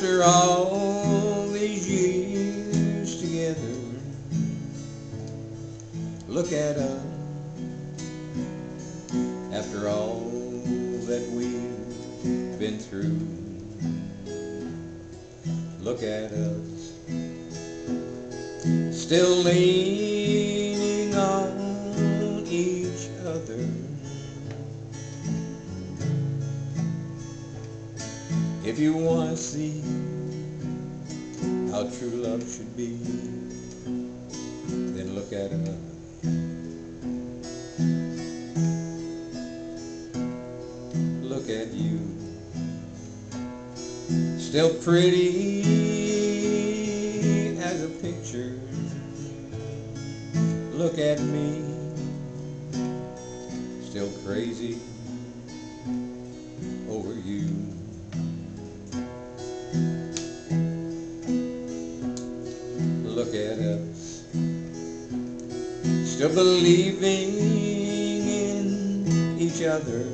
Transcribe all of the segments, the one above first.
After all these years together, look at us. After all that we've been through, look at us. Still leaning on each other. If you want to see how true love should be, then look at us. Look at you, still pretty as a picture. Look at me, still crazy over you. Look at us, still believing in each other.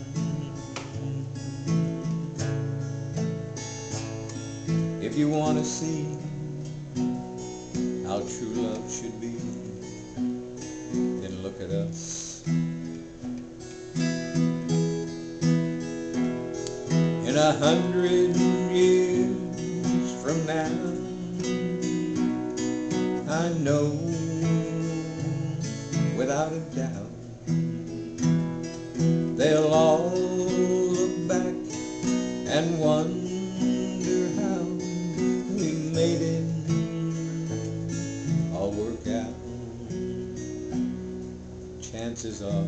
If you want to see how true love should be, then look at us. In 100 years from now, I know without a doubt they'll all look back and wonder how we made it all work out. Chances are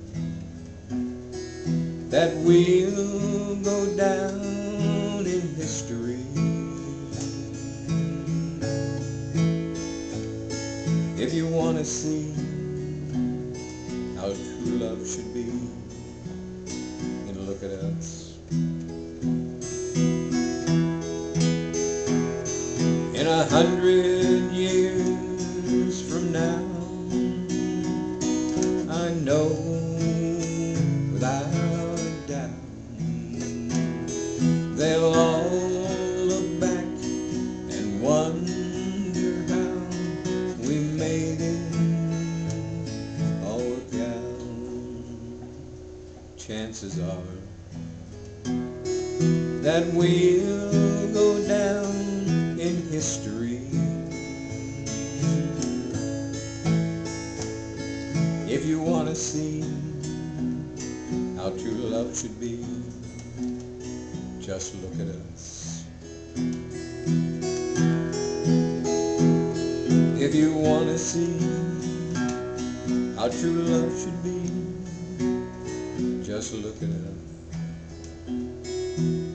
that we'll go down in history. If you want to see how true love should be, then look at us. In 100 years from now, I know without a doubt they'll all look back and wonder how we made it all work out. Chances are that we'll go down in history. If you want to see how true love should be, just look at us. If you want to see how true love should be, just look at us.